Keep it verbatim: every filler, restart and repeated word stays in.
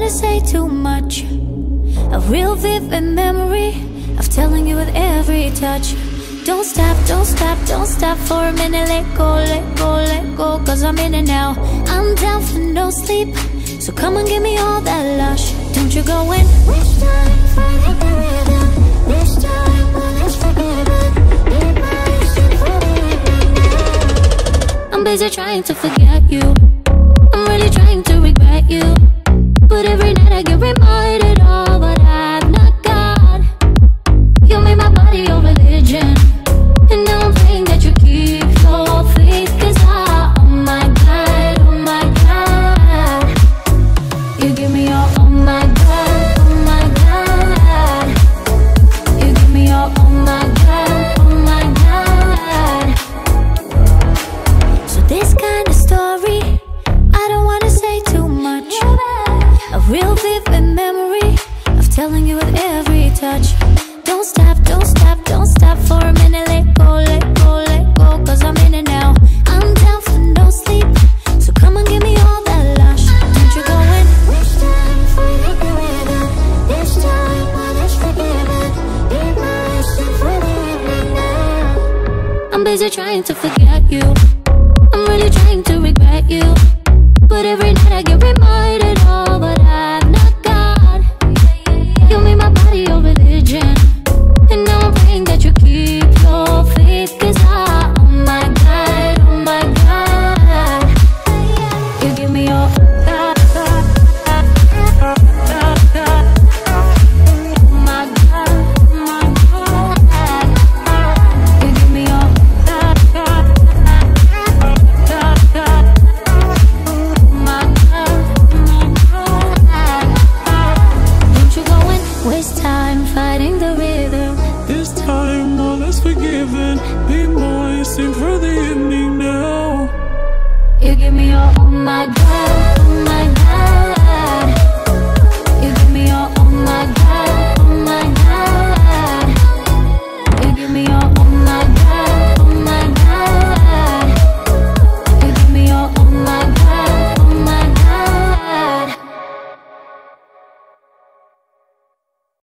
wanna say too much. A real vivid memory of telling you with every touch. Don't stop, don't stop, don't stop for a minute. Let go, let go, let go, cause I'm in it now. I'm down for no sleep, so come and give me all that lush. Don't you go in. Which time, find the rhythm. This time, well, let's forgive it. Be my symphony now. I'm busy trying to forget you. I'm really trying to regret you. But every night I get reminded of what I've not got. You made my body your religion, and now I'm praying that you keep your faith. Cause I, oh my God, oh my God, you give me your, oh my God, oh my God, you give me your, oh my God, oh my God. So this kind of story, I don't wanna say too much. A real vivid memory of telling you with every touch. Don't stop, don't stop, don't stop for a minute. Let go, let go, let go, cause I'm in it now. I'm down for no sleep, so come and give me all that lush. Don't you go in. Which time, find the rhythm. This time, well, let's forgive it. Be my symphony now. I'm busy trying to forget you. I'm really trying to regret you. But every night I get reminded of what I've not got. You made my body your religion, and now I'm praying that you keep your faith. Cause I, oh my God, oh my God, you give me your God, God, God, God, God, God. Oh my God, oh my God, you give me your God, God, God, God, God. Waste time fighting the rhythm. This time all is forgiven. Be mine, sing for the ending now. You give me your, oh my God.